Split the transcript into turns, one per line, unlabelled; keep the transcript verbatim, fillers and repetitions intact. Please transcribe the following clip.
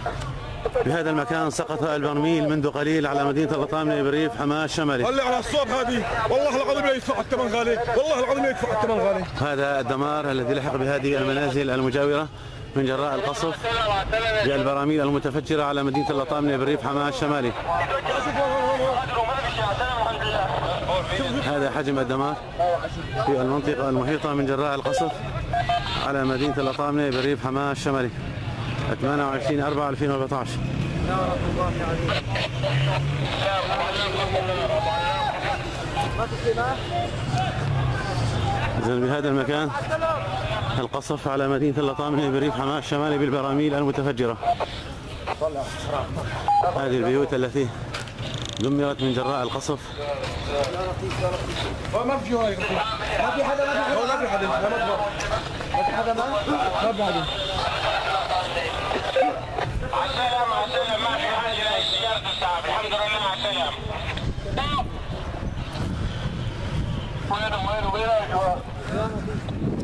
في هذا المكان سقط البرميل منذ قليل على مدينة الرطامنة بريف حماة الشمالي.
اللي على الصوب هذه والله العظيم لا يدفع الثمن غالي، والله العظيم لا يدفع الثمن غالي.
هذا الدمار الذي لحق بهذه المنازل المجاورة من جراء القصف بالبراميل المتفجرة على مدينة الرطامنة بريف حماة الشمالي. هذا حجم الدمار في المنطقة المحيطة من جراء القصف على مدينة الرطامنة بريف حماة الشمالي ثمانية وعشرين أربعة ألفين وأربعة عشر. إذن بهذا المكان القصف على مدينة الرطامنة بريف حماة الشمالي بالبراميل المتفجرة. هذه البيوت التي دمرت من جراء القصف.
ما في هاي ما في حدا ما في حدا ما في حدا ما في حدا ما في حدا على السلامة على السلامة ما في حاجة لسيارة الساعة الحمد لله على السلامة. وينه وينه وينه يا جماعة؟